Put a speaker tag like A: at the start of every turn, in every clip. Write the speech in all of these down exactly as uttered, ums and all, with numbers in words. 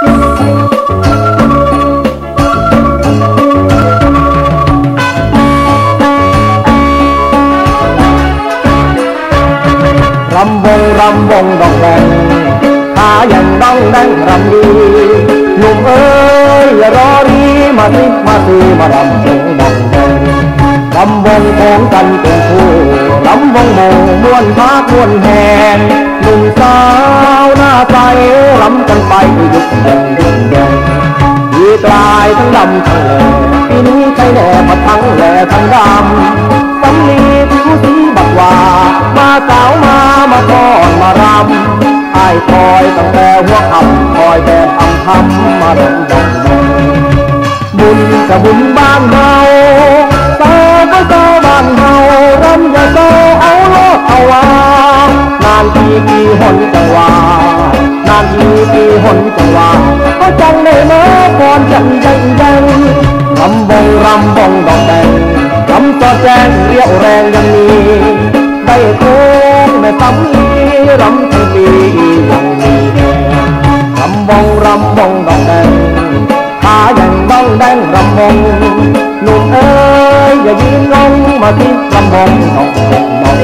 A: รำวงรำวงดองแดงขาอย่างดองแดงรำดีหนุ่มเอ้ยอย่ารอรีมาสิมาสีมารำวงดองแดงรำวงของกันเป็นคู่รำวงโมม้วนพาม้วนแหงหนุ่มสาวหน้าใสรำกันไปยุกแดงยุกแดงยีกลายทั้งดำทั้งแหล่ปีนี้ใครแหล่มาทั้งแหล่ทั้งดำสำลีผิวสีบักว่ามาสาวมามาก่อนมารำไอ้คอยตั้งแต่หัวค่ำคอยแต่ทำทำมาดองดองบุญกับบุญบ้านเฮาสาวก็สาวบ้านเฮารำอย่าโตเอาโลดเอาว่านานทีปีหนจังหวานานทีปีหนจังหวาก็จังได้มาก่อนจังจังจังรำบงรำบงดองแดงรำจอแจ้งเรียวแรงยังมีได้โค้งแม่ตำลีรำทั้งปียังมีรำบงรำบงดองแดงขาอย่างดองแดงรำบงหนุ่มเอ้ยอย่ายืนงงมาที่รำบงดองแดงดอง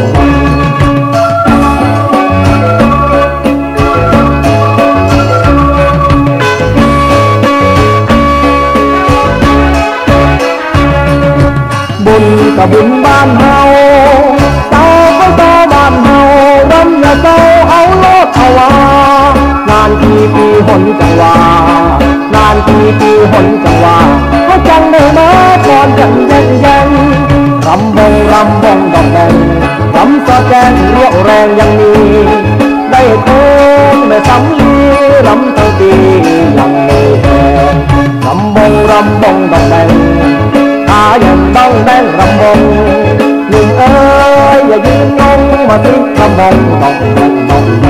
A: บุญกับบุญบ้านเฮาเต้าก็เต้าบ้านเฮารำอย่าเต้าเอาโลดเอาว่านานทีปีหนจังหวานานทีปีหนจังหวาก็จังได้มาก่อนจังยังยังรำบงรำบงดอกแดงรำสะแจงเรียวแรงยังมีได้โค้งแม่สำลีรำทั้งปียังมีแหงรำบงรำบงดอกแดงขาอย่างดองแดงรำวงหนุ่มเอ้ยอย่ายืนงงมาสิรำวงดองแดงดองแด